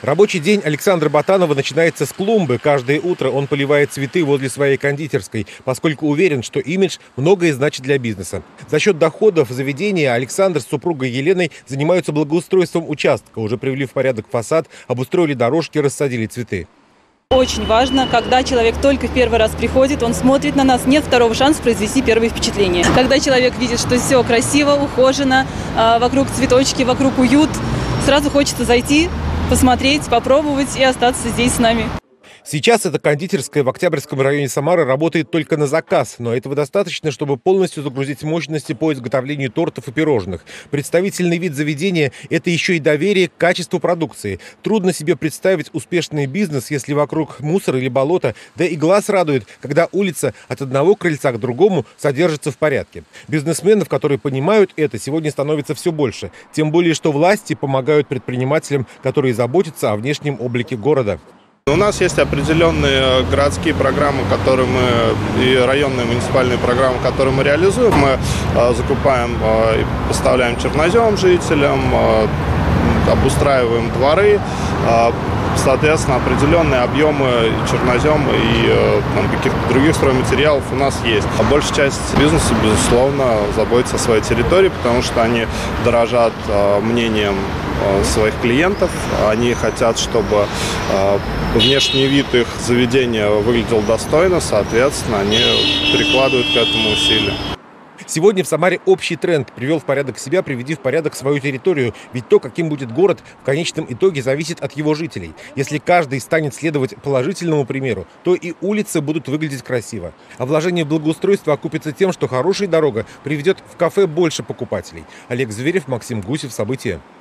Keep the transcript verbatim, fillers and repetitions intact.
Рабочий день Александра Ботанова начинается с клумбы. Каждое утро он поливает цветы возле своей кондитерской, поскольку уверен, что имидж многое значит для бизнеса. За счет доходов заведения Александр с супругой Еленой занимаются благоустройством участка. Уже привели в порядок фасад, обустроили дорожки, рассадили цветы. Очень важно, когда человек только в первый раз приходит, он смотрит на нас, нет второго шанса произвести первые впечатления. Когда человек видит, что все красиво, ухожено, вокруг цветочки, вокруг уют, сразу хочется зайти, посмотреть, попробовать и остаться здесь с нами. Сейчас эта кондитерская в Октябрьском районе Самары работает только на заказ, но этого достаточно, чтобы полностью загрузить мощности по изготовлению тортов и пирожных. Представительный вид заведения – это еще и доверие к качеству продукции. Трудно себе представить успешный бизнес, если вокруг мусор или болото, да и глаз радует, когда улица от одного крыльца к другому содержится в порядке. Бизнесменов, которые понимают это, сегодня становится все больше. Тем более, что власти помогают предпринимателям, которые заботятся о внешнем облике города. У нас есть определенные городские программы, которые мы, и районные муниципальные программы, которые мы реализуем. Мы э, закупаем э, и поставляем чернозем жителям, э, обустраиваем дворы. Э, соответственно, определенные объемы чернозема и э, там, каких-то других стройматериалов у нас есть. А большая часть бизнеса, безусловно, заботится о своей территории, потому что они дорожат э, мнением своих клиентов. Они хотят, чтобы э, внешний вид их заведения выглядел достойно, соответственно, они прикладывают к этому усилия. Сегодня в Самаре общий тренд: привел в порядок себя, приведи в порядок свою территорию. Ведь то, каким будет город, в конечном итоге зависит от его жителей. Если каждый станет следовать положительному примеру, то и улицы будут выглядеть красиво. А вложение в благоустройство окупится тем, что хорошая дорога приведет в кафе больше покупателей. Олег Зверев, Максим Гусев. События.